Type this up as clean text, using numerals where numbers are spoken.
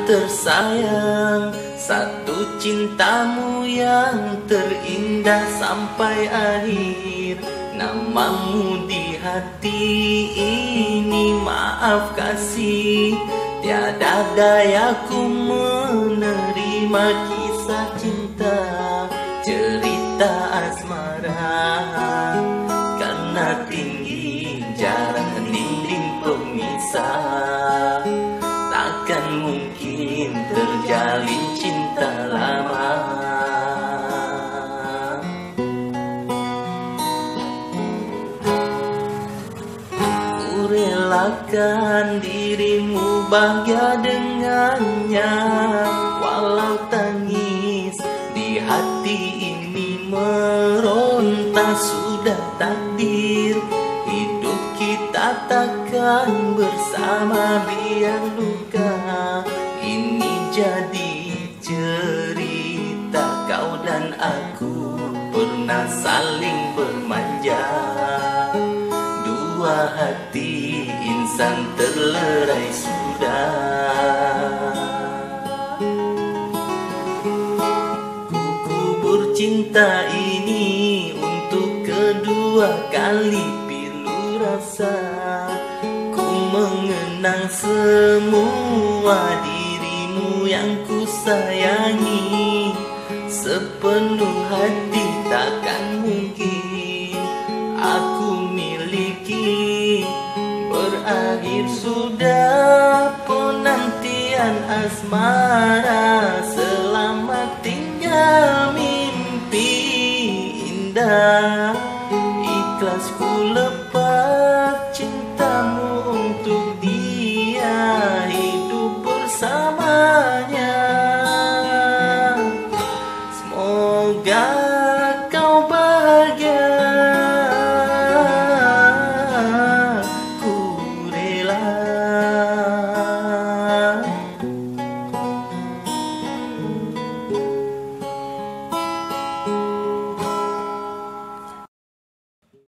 tersayang, satu cintamu yang terindah sampai akhir. Namamu di hati ini, maaf kasih, tiada dayaku menerima kisah cinta, cerita asmara. Karena tinggi jarak dinding pemisah, takkan mungkin terjalin cinta lama. Ku relakan dirimu bahagia dengannya, walau tangis di hati ini meronta. Sudah takdir hidup kita takkan bersama, biar luka ini jadi cerita. Kau dan aku pernah saling bermanja, dua hati insan terlerai sudah. Ku kubur cinta ini untuk kedua kali, pilu rasa ku mengenang semua dirimu yang ku sayangi. Sepenuh hati takkan mungkin aku miliki. Berakhir sudah penantian asmara.